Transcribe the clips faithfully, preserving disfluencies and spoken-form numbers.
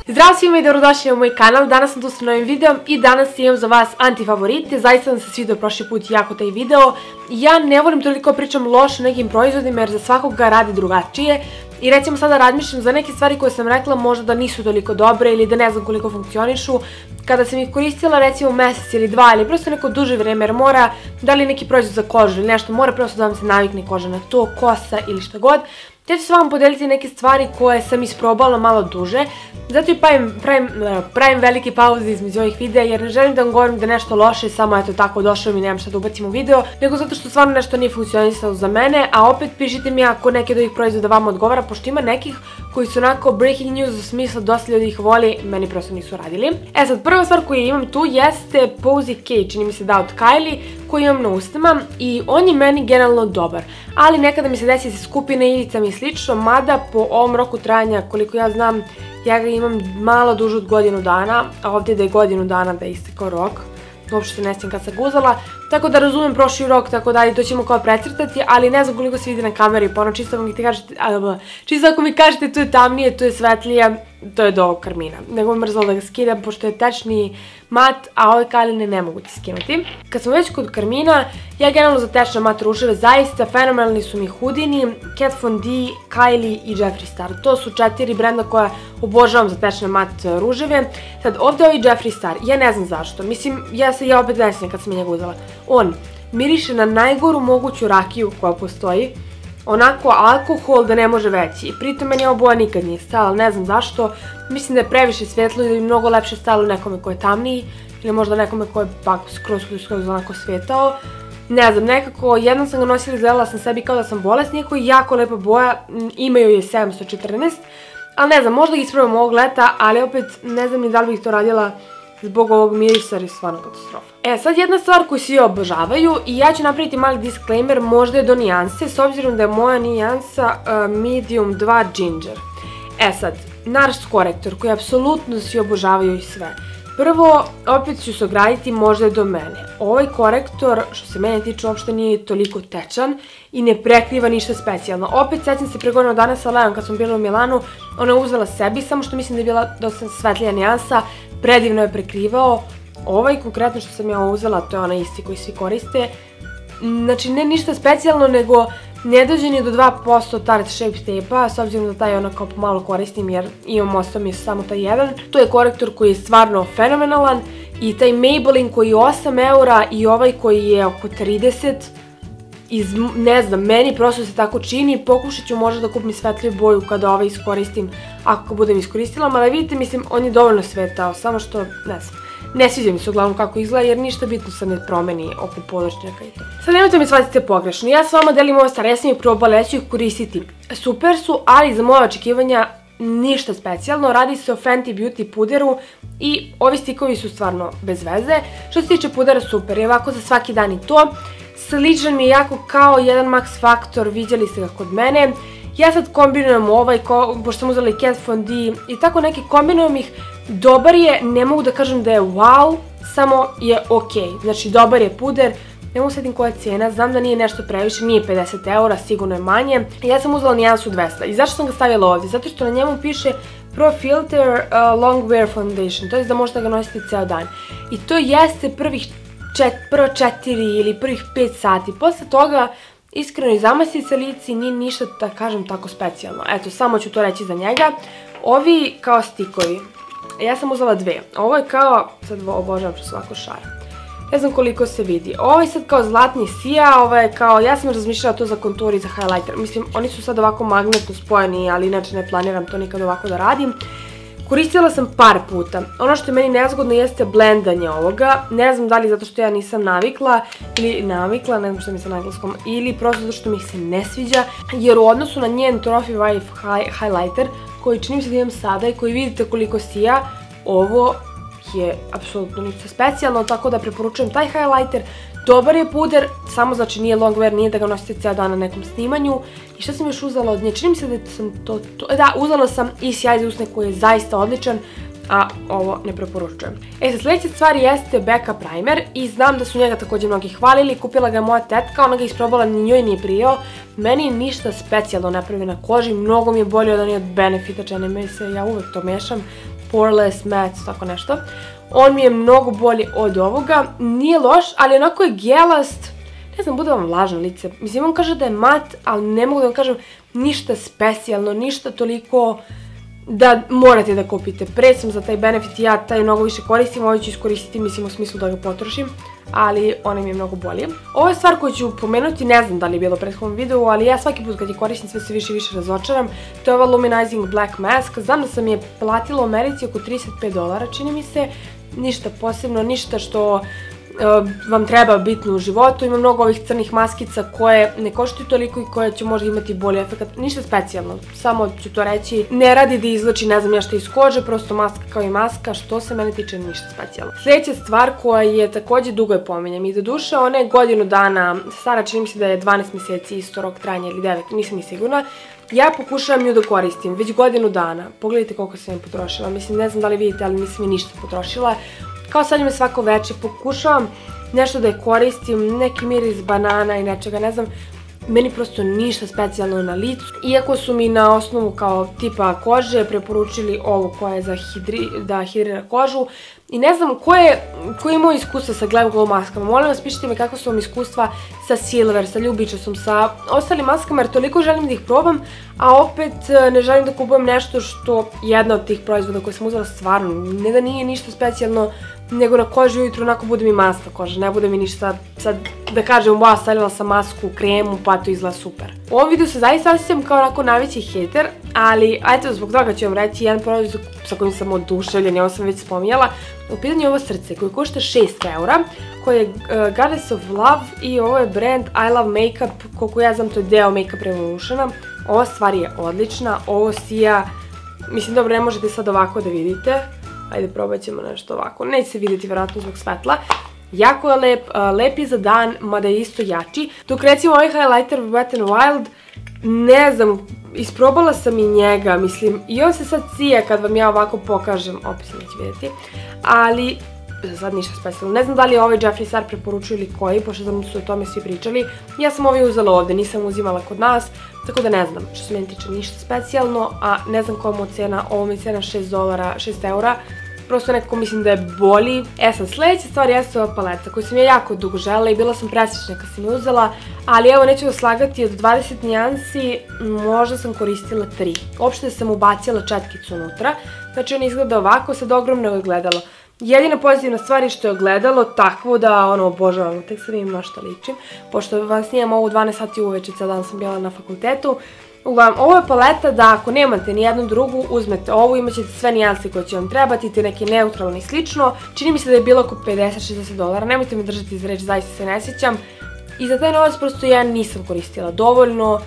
Zdravo svima i dobrodošli na moj kanal, danas sam tu sa novim videom i danas imam za vas antifavorite, zaista vam se svidio prošli put jako taj video. Ja ne volim toliko pričam loše o nekim proizvodima jer za svakog ga radi drugačije i recimo sada razmišljam za neke stvari koje sam rekla možda da nisu toliko dobre ili da ne znam koliko funkcionišu. Kada sam ih koristila recimo mesec ili dva ili prosto neko duže vreme jer mora, da li neki proizvod za kožu ili nešto, mora prosto da vam se navikne koža na to, kosa ili šta god. Ja ću s vama podeliti neke stvari koje sam isprobala malo duže, zato i pravim, pravim, pravim velike pauze između ovih videa jer ne želim da vam govorim da je nešto loše, samo eto tako došlo mi nemam šta da ubacim u video, nego zato što stvarno nešto nije funkcionisalo za mene, a opet pišite mi ako neke od ovih proizvoda vama odgovara, pošto ima nekih koji su onako breaking news u smislu dosta ljudi ih voli, meni prosto nisu radili. E sad, prva stvar koju imam tu jeste Posy K, čini mi se da od Kylie, koji imam na ustima i on je meni generalno dobar, ali nekada mi se desi da se skupi na ivicama i slično, mada po ovom roku trajanja, koliko ja znam, ja ga imam malo duže od godinu dana, a ovdje da je godinu dana da je istekao rok, uopšte se ne sjećam kad sam ga uzela, tako da razumem prošli rok, tako da to ćemo kao precrtati, ali ne znam koliko se vidi na kameri, pa ono čisto vam kažete, čisto ako mi kažete tu je tamnije, tu je svetlije, to je do Karmina. Nego mi mrzalo da ga skidam, pošto je tečni mat, a ove kaline ne mogu ti skinuti. Kad smo već kod Karmina, ja generalno za tečne mat ruževe, zaista fenomenalni su mi Houdini, Kat Von D, Kylie i Jeffree Star. To su četiri brenda koja obožavam za tečne mat ruževe. Sad, ovdje ovaj Jeffree Star, ja ne znam zašto, mislim, ja se ja opet desnije kad sam njega uzela. On miriše na najgoru moguću rakiju koja postoji, onako alkohol da ne može veći. Pritom meni ova boja nikad nije stala, ne znam zašto. Mislim da je previše svetlo i da bi mnogo lepše stalo nekome ko je tamniji ili možda nekome ko je pak skroz skroz onako svetao. Ne znam, nekako jednom sam ga nosila i izgledala sam sebi kao da sam bolesna, iako je jako lepa boja, imaju je sedamsto četrnaest, ali ne znam, možda ga isprobam ovog leta, ali opet ne znam ni da li bih to radila zbog ovog mirisa jer je stvarno katastrofa. E, sad jedna stvar koju svi obožavaju i ja ću napraviti mali disclaimer, možda je do nijanse, s obzirom da je moja nijansa medium dva ginger. E sad, Nars korektor koji apsolutno svi obožavaju i sve. Prvo, opet ću se ograditi, možda je do mene. Ovaj korektor, što se mene tiče, uopšte nije toliko tečan i ne prekriva ništa specijalno. Opet, sećam se pre godinu dana sa Leon kad sam bila u Milanu, ona je uzela sebi, samo što mislim da je bila dosta svetlija nijansa, predivno je prekrivao. Ovaj konkretno što sam ja uzela, to je onaj isti koji svi koriste. Znači, ne ništa specijalno, nego ne dođe ni do dva posto Tarte Shape Tape-a, s obzirom da taj onako malo koristim jer imam ostao mi je samo taj jedan. To je korektor koji je stvarno fenomenalan i taj Maybelline koji je osam eura i ovaj koji je oko trideset. Iz, ne znam, meni prosto se tako čini, pokušat ću možda da kupim svetliju boju kada ovaj iskoristim, ako budem iskoristila, ali vidite, mislim, on je dovoljno svetao, samo što, ne znam, ne sviđa mi se uglavnom kako izgleda, jer ništa bitno se ne promeni oko područnjaka i to. Sad nemojte mi shvatite pogrešno, ja s vama delim ove stvari, ja sam ih probala, ja ću ih koristiti. Super su, ali za moje očekivanja ništa specijalno, radi se o Fenty Beauty puderu i ovi stikovi su stvarno bez veze. Što se tiče pudera, super, je ovako za svaki dan i to. Sličan mi je jako kao jedan Max Factor, vidjeli ste ga kod mene. Ja sad kombinujem ovaj, pošto sam uzela i Kat Von D i tako neki kombinujem ih. Dobar je, ne mogu da kažem da je wow, samo je okej. Znači, dobar je puder, ne mogu setim koja je cijena, znam da nije nešto previše, nije pedeset eura, sigurno je manje. Ja sam uzela nijansu dvesta i zašto sam ga stavila ovdje? Zato što na njemu piše Pro Filter Long Wear Foundation, to je da možete ga nositi ceo dan. I to jeste prvih prvo četiri ili prvih pet sati. Posle toga, iskreno i zamasti se lici, nije ništa, da kažem, tako specijalno. Eto, samo ću to reći za njega. Ovi kao stikovi, ja sam uzela dve. Ovo je kao, sad obožavam što svako šara. Ne znam koliko se vidi. Ovo je sad kao zlatni sija, ovo je kao, ja sam razmišljala to za kontur i za highlighter. Mislim, oni su sad ovako magnetno spojeni, ali inače ne planiram to nikad ovako da radim. Koristila sam par puta. Ono što je meni nezgodno jeste blendanje ovoga. Ne znam da li zato što ja nisam navikla, ili navikla, ne znam što mi se na engleskom, ili prosto zato što mi se ne sviđa, jer u odnosu na njen Trophy Wife highlighter, koji čini mi se da imam sada i koji vidite koliko sija, ovo je apsolutno ništa specijalno, tako da preporučujem taj highlighter. Dobar je puder, samo znači nije long wear, nije da ga nosite ceo dan na nekom snimanju. I što sam još uzela od nje? Čini mi se da sam to... Da, uzela sam i sjaj za usne koji je zaista odličan, a ovo ne preporučujem. E sad, sljedeća stvar jeste Becca Primer i znam da su njega također mnogi hvalili, kupila ga je moja tetka, ona ga isprobala, ni njoj nije prijao. Meni je ništa specijalno napravi na koži, mnogo mi je bolje od onih od Benefita, čini mi se, ja uvek to mešam. Poreless Matte, tako nešto. On mi je mnogo bolji od ovoga, nije loš, ali onako je gelast, ne znam, bude vam vlažno lice. Mislim, on kaže da je mat, ali ne mogu da vam kažem ništa specijalno, ništa toliko da morate da kupite. Pre sam za taj benefit, ja taj mnogo više koristim, ovo ću iskoristiti, mislim, u smislu da ga potrošim, ali onaj mi je mnogo bolji. Ovo je stvar koju ću pomenuti, ne znam da li je bilo u prethodnom videu, ali ja svaki put kad je koristim sve se više i više razočaram. To je ova Luminizing Black Mask, znam da sam je platila u Americi oko trideset pet dolara, čini mi se, ništa posebno, ništa što vam treba bitno u životu. Ima mnogo ovih crnih maskica koje ne koštaju toliko i koje će možda imati bolji efekt. Ništa specijalno, samo ću to reći. Ne radi da izvlači ne znam ja šta iz kože, prosto maska kao i maska, što se mene tiče ništa specijalno. Sljedeća stvar koja je takođe dugo je pominjem i do duše ona je godinu dana stara, čini mi se da je dvanaest mjeseci isto rok trajanja ili devet, nisam ni sigurna. Ja pokušavam nju da koristim već godinu dana. Pogledajte koliko sam je potrošila, mislim ne znam da li vidite, ali nisam je ništa potrošila. Kao sad me svako večer pokušavam nešto da je koristim, neki miris banana i nečega, ne znam, meni prosto ništa specijalno na licu. Iako su mi na osnovu kao tipa kože preporučili ovo koje je za da hidrira kožu. I ne znam ko je imao iskustva sa Glam Glow maskama. Molim vas, pišite mi kako su vam iskustva sa Silver, sa ljubičasom, sa ostalim maskama, jer toliko želim da ih probam, a opet ne želim da kupujem nešto što jedna od tih proizvoda koje sam uzela stvarno, ne da nije ništa specijalno, nego na koži ujutru onako bude mi masna koža, ne bude mi ništa sad da kažem wow, stavila sam masku, kremu, pa to izgleda super. U ovom videu se zaista osjećam kao onako najveći hater, ali eto zbog toga ću vam reći jedan proizvod sa kojim sam oduševljena, ovo sam već spominjala. U pitanju je ovo srce koje košta šest eura, koje je Goddess of Love i ovo je brand I Love Makeup, koliko ja znam to je deo Makeup Revolutiona. Ova stvar je odlična, ovo sija, mislim dobro ne možete sad ovako da vidite, ajde probat ćemo nešto ovako, neće se vidjeti vjerojatno zbog svetla. Jako je lep, lep je za dan, mada je isto jači. Dok recimo ovaj highlighter Wet n Wild, ne znam, isprobala sam i njega, mislim, i on se sad sija kad vam ja ovako pokažem, opet se neće vidjeti, ali za sad ništa specijalno. Ne znam da li je ovaj Jeffree Star preporučio ili koji, pošto znam da su o tome svi pričali. Ja sam ovaj uzela ovde, nisam uzimala kod nas, tako da ne znam, što se meni tiče ništa specijalno, a ne znam koja mu cena, ovo mi cena šest dolara, šest eura, prosto nekako mislim da je bolji. E sad, sljedeća stvar jeste ova paleta koju sam ja jako dugo želela i bila sam presrećna kad sam je uzela, ali evo neću da slagati, od dvadeset nijansi možda sam koristila tri. Uopšte sam ubacila četkicu unutra, znači on izgleda ovako, sad ogromno je ogledalo. Jedina pozitivna stvar je što je ogledalo takvo da ono obožavam, tek sad vidim na što ličim, pošto vam snimam ovo u dvanaest sati uveče, cijel dan sam bila na fakultetu. Uglavnom, ovo je paleta da ako nemate ni jednu drugu, uzmete ovu, imat ćete sve nijanse koje će vam trebati, te neke neutralne i slično. Čini mi se da je bilo oko pedeset do šezdeset dolara, nemojte me držati za reč, zaista se ne sjećam. I za taj novac prosto ja nisam koristila dovoljno,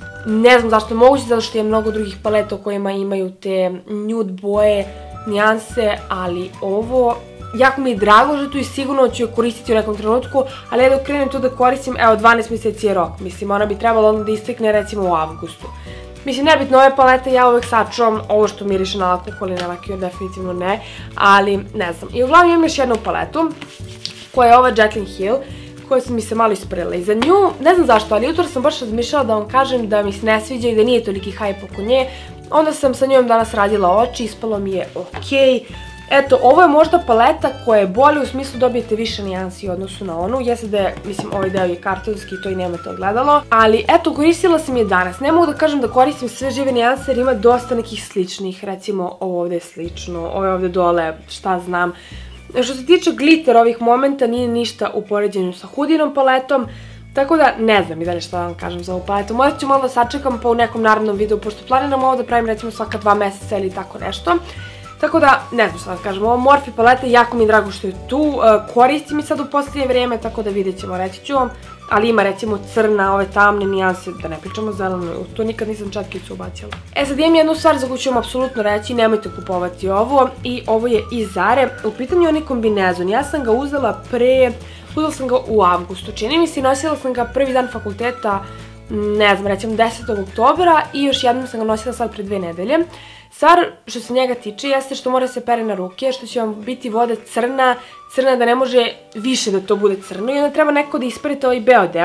ne znam zašto je moguće, zato što je mnogo drugih paleta u kojima imaju te nude boje, nijanse, ali ovo jako mi je drago že tu i sigurno ću je koristiti u nekom trenutku, ali ja dok krenem tu da koristim, evo dvanaest mjeseci je rok, mislim ona bi trebala onda da istekne recimo u avgustu. Mislim nebitno, ove palete ja uvek sačuvam, ovo što miriše na alkohol i na lakiju definitivno ne, ali ne znam. I uglavnom imam još jednu paletu koja je ova Jaclyn Hill, koja sam mi se malo isprila i za nju, ne znam zašto, ali jutro sam baš razmišljala da vam kažem da mi se ne sviđa i da nije toliki hype oko nje. Onda sam sa njom danas radila oči, ispalo mi je okej. Eto, ovo je možda paleta koja je bolja, u smislu dobijete više nijansi u odnosu na onu. Jeste da je, mislim, ovaj deo je kartonski i to i nemate ogledalo. Ali, eto, koristila sam je danas. Ne mogu da kažem da koristim sve žive nijanse jer ima dosta nekih sličnih. Recimo, ovo ovde je slično, ovo je ovde dole, šta znam. Što se tiče glitter ovih momenta, nije ništa u poređenju sa Hudinom paletom. Tako da, ne znam i dalje šta da vam kažem za ovu paletu. Možda ću malo da sačekam pa u nekom narednom videu, pošto planiram ovo da pravim recimo svaka dva meseca ili tako nešto. Tako da, ne znam šta da kažem, ovo Morphe paleta, jako mi je drago što je tu, koristim i sad u posljednje vrijeme, tako da vidjet ćemo, reći ću vam. Ali ima recimo crna, ove tamne nijanse, da ne pričamo zeleno, to nikad nisam četkicu ubacila. E sad imam jednu stvar za koju ću vam apsolutno reći, nemojte kupovati ovo, i ovo je iz Zare. U pitanju je onaj kombinezon, ja sam ga uzela pre, uzela sam ga u avgustu, čini mi se, nosila sam ga prvi dan fakulteta, ne znam, recimo desetog oktobra i još jednom sam ga nosila sad pre dve nedelje. Stvar što se njega tiče jeste što mora se pere na ruke, što će vam biti voda crna, crna da ne može više da to bude crno i onda treba neko da isperete ovaj beo deo.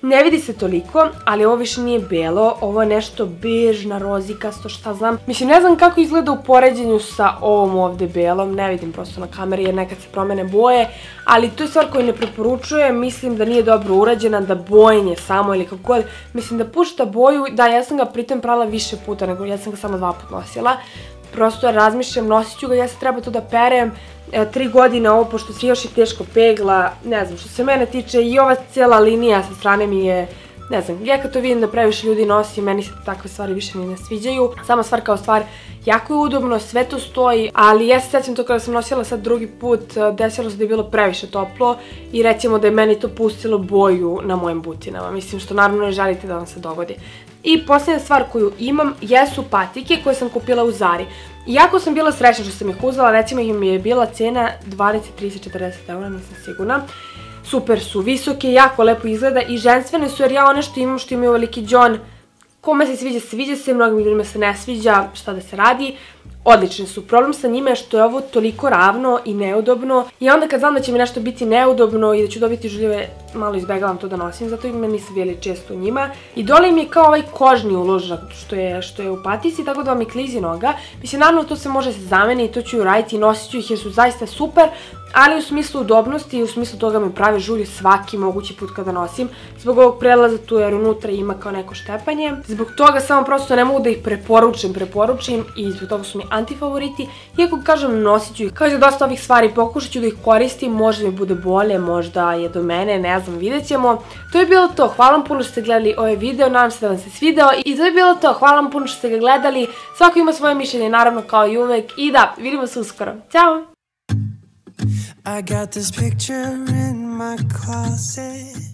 Ne vidi se toliko, ali ovo više nije belo, ovo je nešto bežna, rozikasto, šta znam. Mislim, ne znam kako izgleda u poređenju sa ovom ovde belom, ne vidim prosto na kameri jer nekad se promene boje, ali to je stvar koju ne preporučujem, mislim da nije dobro urađena, da bojenje samo ili kako god, mislim da pušta boju, da ja sam ga pritom prala više puta, nego ja sam ga samo dva put nosila. Prosto razmišljam, nosit ću ga, ja se treba to da perem, tri godine ovo, pošto se još i teško pegla, ne znam, što se mene tiče i ova cijela linija sa strane mi je, ne znam, ja kad to vidim da previše ljudi nosi, meni se takve stvari više ni ne sviđaju, sama stvar kao stvar, jako je udobno, sve to stoji, ali ja se sjećam to kada sam nosila sad drugi put, desilo se da je bilo previše toplo i recimo da je meni to pustilo boju na mojim butinama, mislim što naravno ne želite da vam se dogodi. I posljednja stvar koju imam jesu patike koje sam kupila u Zari. Iako sam bila srećna što sam ih uzela, recimo im je bila cena dvadeset, trideset, četrdeset eura, nisam sigurna. Super su, visoke, jako lepo izgleda i ženstvene su jer ja one što imam, što imaju veliki džon, kome se sviđa, sviđa se, mnogim ljudima se ne sviđa, šta da se radi. Odlični su. Problem sa njima je što je ovo toliko ravno i neudobno i onda kad znam da će mi nešto biti neudobno i da ću dobiti žuljeve, malo izbegavam to da nosim, zato i me nisam bili često u njima. I dole im je kao ovaj kožni uložak što je, što je u patici, tako da vam i klizi noga. Mislim, naravno to se može se zameni i to ću uraditi i nosit ću ih jer su zaista super, ali u smislu udobnosti i u smislu toga mi prave žulje svaki mogući put kada nosim. Zbog ovog prelaza tu jer unutra ima kao neko štepanje. Zbog toga samo prosto ne mogu da ih preporučim, preporučim i zbog toga su mi antifavoriti. Iako kažem nosit ću ih, kao i za dosta ovih stvari pokušat ću da ih koristim, možda mi bude bolje, možda je do mene, ne znam, vidjet ćemo. To je bilo to, hvala vam puno što ste gledali ovaj video, nadam se da vam se svideo i to je bilo to, hvala vam puno što ste ga gledali. Svako ima svoje mišljenje, naravno kao i uvek i da, vidimo se uskoro. Ćao! I got this picture in my closet.